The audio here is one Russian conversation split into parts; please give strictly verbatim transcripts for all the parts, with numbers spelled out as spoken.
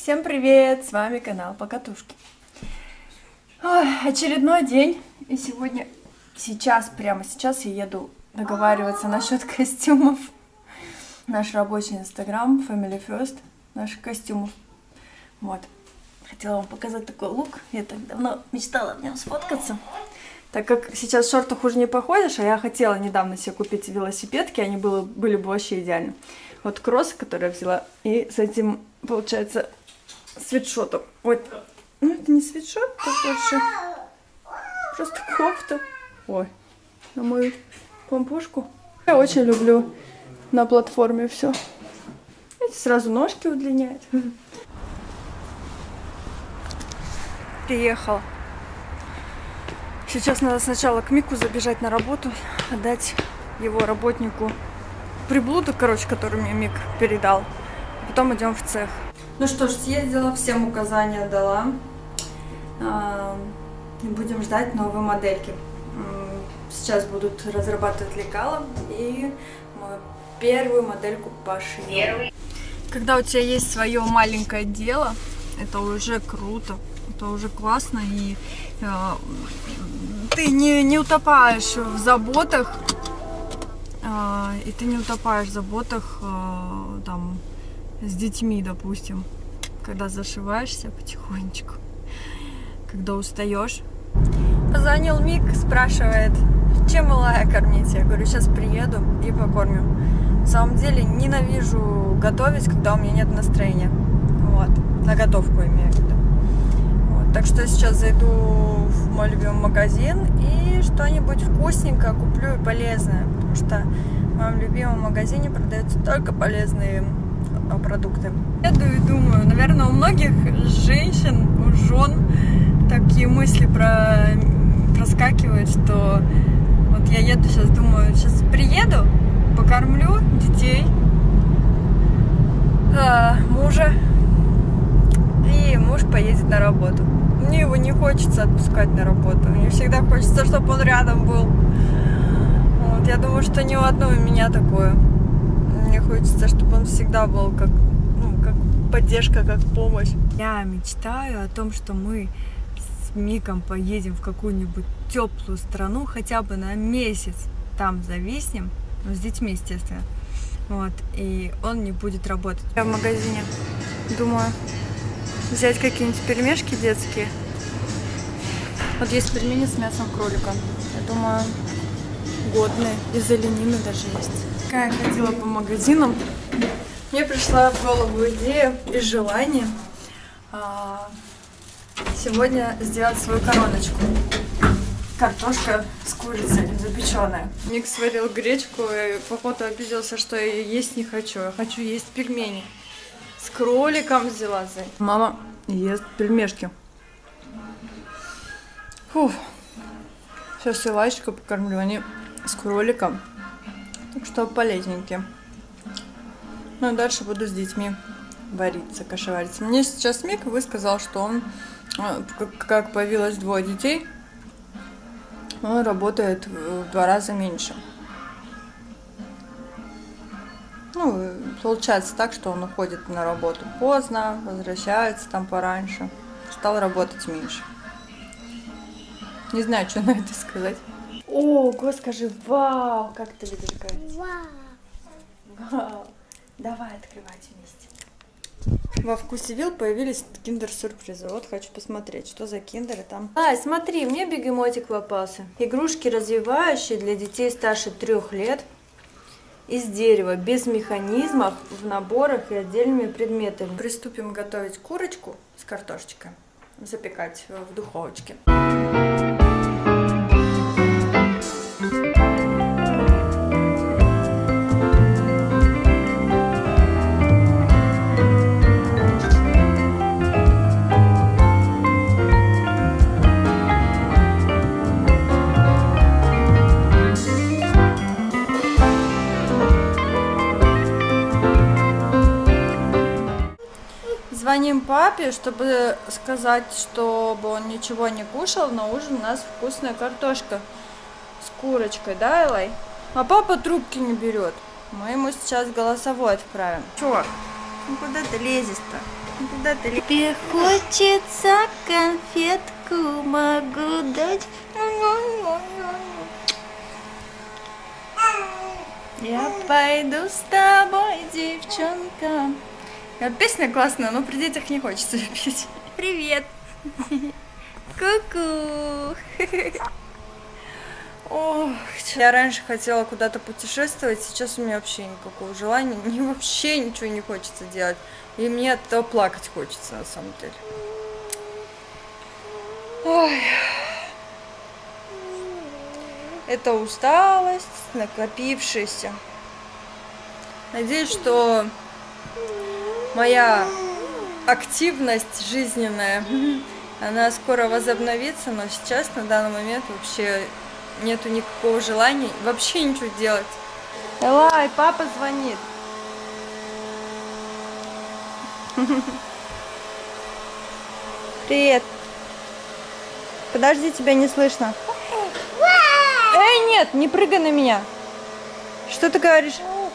Всем привет! С вами канал Покатушки. Ой, очередной день. И сегодня, сейчас, прямо сейчас я еду договариваться насчет костюмов. Наш рабочий инстаграм, Family First, наших костюмов. Вот. Хотела вам показать такой лук. Я так давно мечтала в нем сфоткаться. Так как сейчас в шортах уже не походишь, а я хотела недавно себе купить велосипедки, они было, были бы вообще идеальны. Вот кроссы, которые я взяла, и с этим, получается, свитшотом. Вот, ну это не свитшот, это больше просто кофта. Ой, на мою помпушку. Я очень люблю на платформе все. Видите, сразу ножки удлиняет. Приехала. Сейчас надо сначала к Мику забежать на работу, отдать его работнику приблуду, короче, который мне Мик передал. А потом идем в цех. Ну что ж, съездила, всем указания дала. Будем ждать новые модельки. Сейчас будут разрабатывать лекала и мою первую модельку пошью. Когда у тебя есть свое маленькое дело, это уже круто. Это уже классно, и э, ты не, не утопаешь в заботах, э, и ты не утопаешь в заботах э, там, с детьми, допустим, когда зашиваешься потихонечку, когда устаешь. Позвонил Мик, спрашивает, чем малая кормить. Я говорю, сейчас приеду и покормю. На самом деле ненавижу готовить, когда у меня нет настроения. Вот, на готовку имею в виду. Так что я сейчас зайду в мой любимый магазин и что-нибудь вкусненькое куплю и полезное. Потому что в моем любимом магазине продаются только полезные продукты. Я думаю, наверное, у многих женщин, у жен такие мысли про... проскакивают, что вот я еду сейчас, думаю, сейчас приеду, покормлю детей, мужа, и муж поедет на работу. Мне его не хочется отпускать на работу. Мне всегда хочется, чтобы он рядом был. Вот, я думаю, что не у одной у меня такое. Мне хочется, чтобы он всегда был как, ну, как поддержка, как помощь. Я мечтаю о том, что мы с Миком поедем в какую-нибудь теплую страну, хотя бы на месяц там зависнем, ну, с детьми, естественно. Вот, и он не будет работать. Я в магазине думаю взять какие-нибудь пельмешки детские. Вот есть пельмени с мясом кролика. Я думаю, годные. Из оленины даже есть. Когда я ходила по магазинам, мне пришла в голову идея и желание а, сегодня сделать свою короночку. Картошка с курицей запеченная. Ник сварил гречку и походу обиделся, что я ее есть не хочу. Я хочу есть пельмени. С кроликом взяла. Мама ест пельмешки. Фух. Сейчас я Лаечку покормлю. Они с кроликом. Так что полезненькие. Ну и дальше буду с детьми вариться, кашевариться. Мне сейчас Мик высказал, что он, как появилось двое детей, он работает в два раза меньше. Ну, получается так, что он уходит на работу поздно, возвращается там пораньше, стал работать меньше. Не знаю, что на это сказать. Ого, скажи, вау, как ты любишь говорить? Вау. Вау. Давай открывать вместе. Во Вкусе Вилл появились киндер-сюрпризы. Вот хочу посмотреть, что за киндеры там. Ай, смотри, мне бегемотик попался. Игрушки развивающие для детей старше трех лет. Из дерева, без механизмов, в наборах и отдельными предметами. Приступим готовить курочку с картошечкой, запекать в духовочке. Звоним папе, чтобы сказать, чтобы он ничего не кушал. На ужин у нас вкусная картошка с курочкой, да, Элай? А папа трубки не берет. Мы ему сейчас голосовой отправим. Чё? Ну куда ты лезешь-то? Куда ты? Тебе хочется конфетку, могу дать. Я пойду с тобой, девчонка. Песня классная, но при детях не хочется петь. Привет. Ку-ку. Ох, я раньше хотела куда-то путешествовать, сейчас у меня вообще никакого желания, мне вообще ничего не хочется делать. И мне от этого плакать хочется, на самом деле. Ой. Это усталость, накопившаяся. Надеюсь, что моя активность жизненная, она скоро возобновится, но сейчас, на данный момент, вообще нету никакого желания вообще ничего делать. Элай, папа звонит. Привет. Подожди, тебя не слышно. Эй, нет, не прыгай на меня. Что ты говоришь?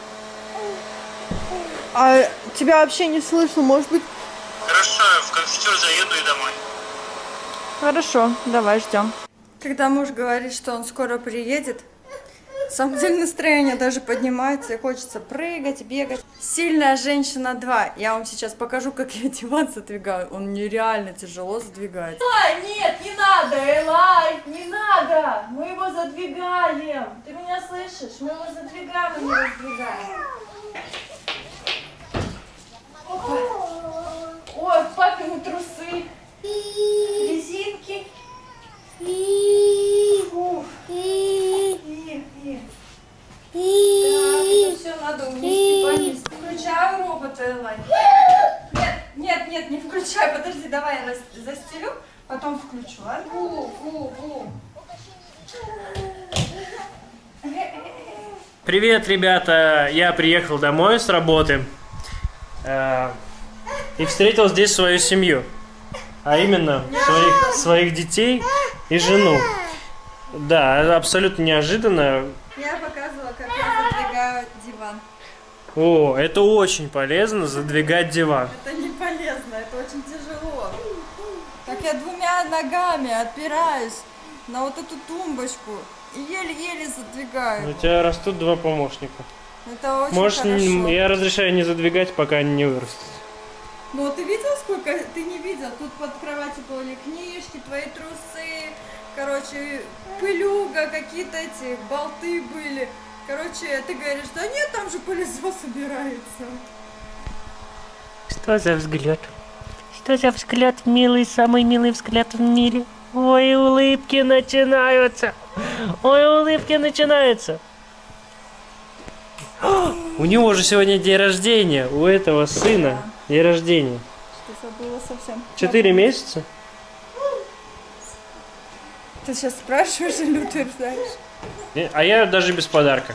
А тебя вообще не слышно, может быть? Хорошо, в костер заеду и домой. Хорошо, давай ждем. Когда муж говорит, что он скоро приедет, на самом деле настроение даже поднимается и хочется прыгать, бегать. Сильная женщина два. Я вам сейчас покажу, как я диван задвигаю. Он нереально тяжело задвигается. Элай, нет, не надо, Элай, не надо. Мы его задвигаем. Ты меня слышишь? Мы его задвигаем, а не раздвигаем. Опа. Ой, папины трусы. Резинки. Ух. Так, это все надо унести, понести. Включаю робота, Элай. Нет, нет, нет, не включай, подожди, давай я застелю, потом включу, а? Фу, фу, фу. Привет, ребята! Я приехал домой с работы э, и встретил здесь свою семью, а именно своих, своих детей и жену. Да, абсолютно неожиданно. Я показывала, как я задвигаю диван. О, это очень полезно, задвигать диван. Это не полезно, это очень тяжело. Так я двумя ногами опираюсь на вот эту тумбочку и еле-еле задвигаю. У тебя растут два помощника. Это очень Можешь, хорошо. я разрешаю не задвигать, пока они не вырастут. Ну ты видел, сколько? Ты не видел? Тут под кроватью были книжки, твои трусы, короче, пылюга, какие-то эти болты были. Короче, ты говоришь, да нет, там же пылесос собирается. Что за взгляд? Что за взгляд, милый, самый милый взгляд в мире? Ой, улыбки начинаются. Ой, улыбки начинаются. У него же сегодня день рождения, у этого сына день рождения. Что забыла совсем. Четыре месяца? Ты сейчас спрашиваешь или утверждаешь? А я даже без подарка.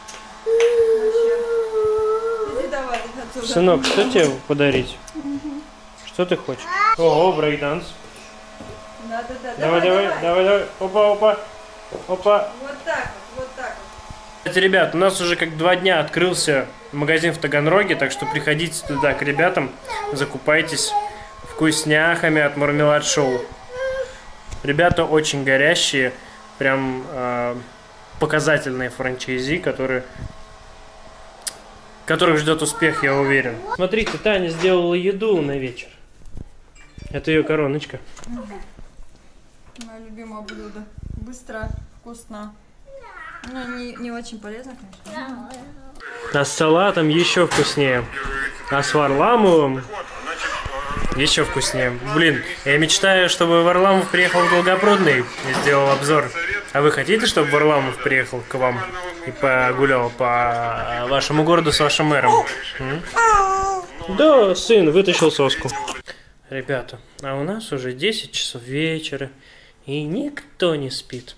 Иди давай отсюда. Сынок, что тебе подарить? Что ты хочешь? Ого, брейкданс. Да, да, да. Давай, давай, давай, давай, давай. Опа, опа, опа. Вот так вот, вот так вот. Кстати, ребят, у нас уже как два дня открылся магазин в Таганроге, так что приходите туда к ребятам, закупайтесь вкусняхами от Мармелад Шоу. Ребята очень горящие, прям э, показательные франчайзи, которые, которых ждет успех, я уверен. Смотрите, Таня сделала еду на вечер. Это ее короночка. Мое любимое блюдо. Быстро, вкусно. Ну, не, не очень полезно, конечно. А с салатом еще вкуснее. А с Варламовым еще вкуснее. Блин, я мечтаю, чтобы Варламов приехал в Долгопрудный и сделал обзор. А вы хотите, чтобы Варламов приехал к вам и погулял по вашему городу с вашим мэром? М? Да, сын вытащил соску. Ребята, а у нас уже десять часов вечера, и никто не спит.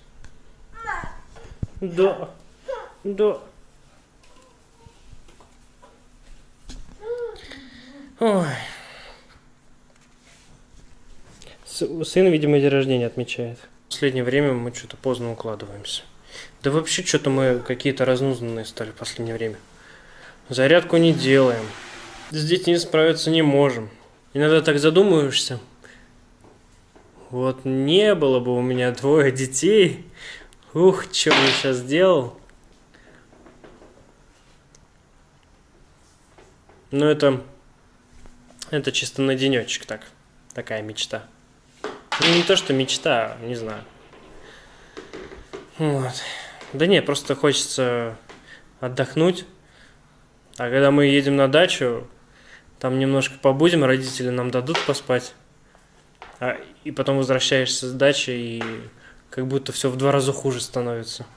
Да, да. Ой. Сын, видимо, день рождения отмечает. В последнее время мы что-то поздно укладываемся. Да вообще что-то мы какие-то разнузданные стали в последнее время. Зарядку не делаем. С детьми справиться не можем. иногда так задумываешься. Вот не было бы у меня двое детей. Ух, что я сейчас сделал. Ну, это... Это чисто на денечек так. Такая мечта. Ну, не то, что мечта, не знаю. Вот. Да не, просто хочется отдохнуть. А когда мы едем на дачу, там немножко побудем, родители нам дадут поспать. А, и потом возвращаешься с дачи, и как будто все в два раза хуже становится.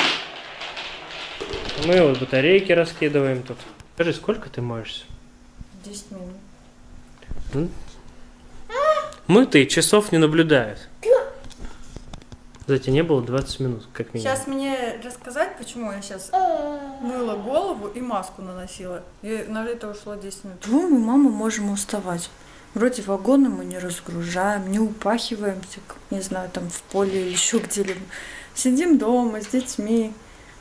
Мы вот батарейки раскидываем тут. Скажи, сколько ты моешься? десять минут. М? Мытые часов не наблюдают. Кстати, не было двадцать минут, как минимум. Сейчас мне рассказать, почему я сейчас мыла голову и маску наносила. И на это ушло десять минут. Почему мы, мама, можем уставать? Вроде вагоны мы не разгружаем, не упахиваемся, как, не знаю, там в поле или еще где-либо. Сидим дома с детьми.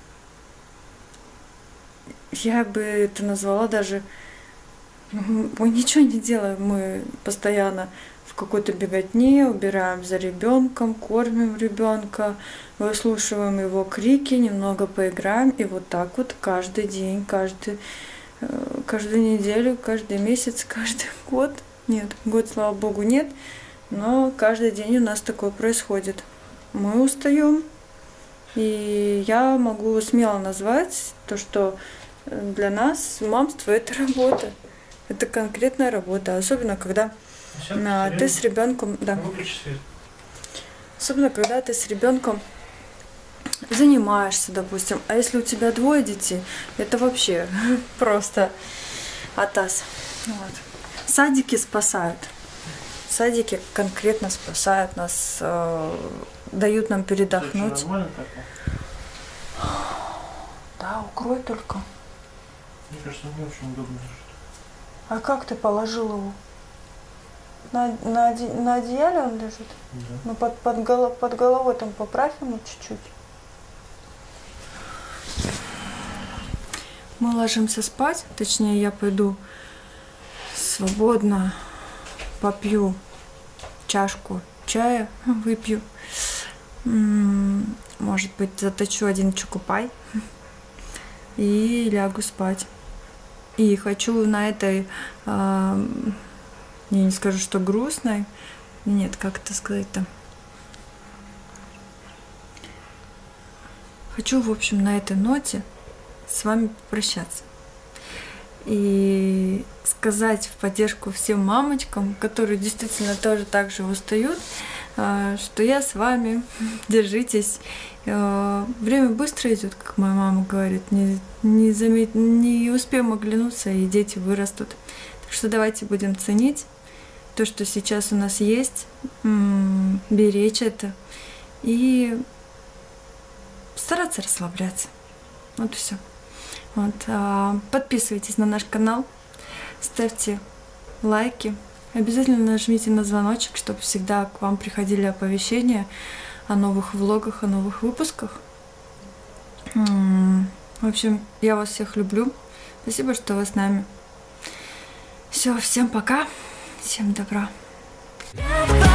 Я бы это назвала даже... Мы ничего не делаем, мы постоянно в какой-то беготне, убираем за ребенком, кормим ребенка, выслушиваем его крики, немного поиграем, и вот так вот каждый день, каждый, каждую неделю, каждый месяц, каждый год. Нет, год, слава богу, нет, но каждый день у нас такое происходит. Мы устаем, и я могу смело назвать то, что для нас мамство — это работа. Это конкретная работа, особенно когда а, ты с ребенком, да. Особенно когда ты с ребенком занимаешься, допустим. А если у тебя двое детей, это вообще просто атас. Вот. Садики спасают. Садики конкретно спасают нас, э, дают нам передохнуть. Да, укрой только. Мне кажется, не очень удобно. А как ты положил его? На, на, оде, на одеяле он лежит? Да. Ну под, под, голов, под головой там поправь ему чуть-чуть. Мы ложимся спать, точнее я пойду свободно попью чашку чая, выпью. Может быть, заточу один чокопай и лягу спать. И хочу на этой, э, я не скажу, что грустной, нет, как это сказать-то. Хочу, в общем, на этой ноте с вами попрощаться. И сказать в поддержку всем мамочкам, которые действительно тоже так же устают, э, что я с вами, держитесь. Время быстро идет, как моя мама говорит, не, не, замет... не успеем оглянуться, и дети вырастут. Так что давайте будем ценить то, что сейчас у нас есть, беречь это и стараться расслабляться. Вот и все. Вот. Подписывайтесь на наш канал, ставьте лайки, обязательно нажмите на звоночек, чтобы всегда к вам приходили оповещения о новых влогах, о новых выпусках. В общем, я вас всех люблю. Спасибо, что вы с нами. Все, всем пока. Всем добра.